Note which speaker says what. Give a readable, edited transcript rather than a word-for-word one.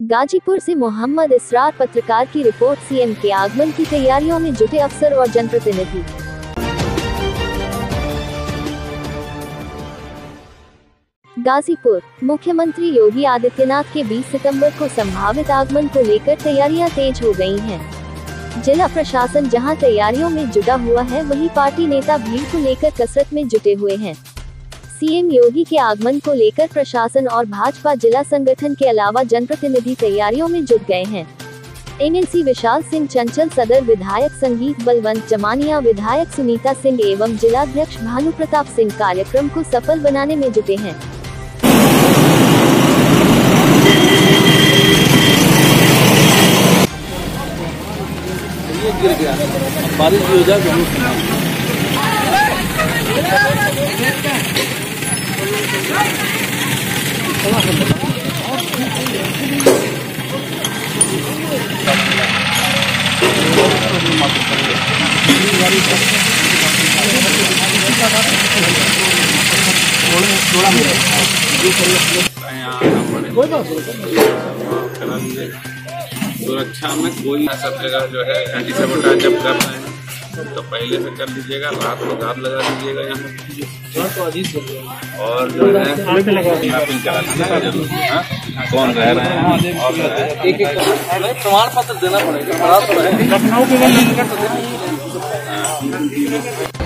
Speaker 1: गाजीपुर से मोहम्मद इसरार पत्रकार की रिपोर्ट। सीएम के आगमन की तैयारियों में जुटे अफसर और जनप्रतिनिधि। गाजीपुर मुख्यमंत्री योगी आदित्यनाथ के 20 सितंबर को संभावित आगमन को लेकर तैयारियां तेज हो गई हैं। जिला प्रशासन जहां तैयारियों में जुटा हुआ है, वहीं पार्टी नेता भीड़ को लेकर कसरत में जुटे हुए हैं। सीएम योगी के आगमन को लेकर प्रशासन और भाजपा जिला संगठन के अलावा जनप्रतिनिधि तैयारियों में जुट गए हैं। एमएलसी विशाल सिंह चंचल, सदर विधायक संगीत बलवंत जमानिया, विधायक सुनीता सिंह एवं जिलाध्यक्ष भानु प्रताप सिंह कार्यक्रम को सफल बनाने में जुटे हैं।
Speaker 2: गिर गया, बारिश भी हो जाए
Speaker 3: सुरक्षा में कोई सब जगह जो है एंटी सबोटाज जब कर रहे हैं तो पहले से कर लीजिएगा, रात को गार्ड लगा दीजिएगा यहाँ और जो है मैपिंग करा लीजिएगा जरूर, कौन रह रहे हैं और
Speaker 2: एक प्रमाण पत्र देना पड़ेगा। लखनऊ के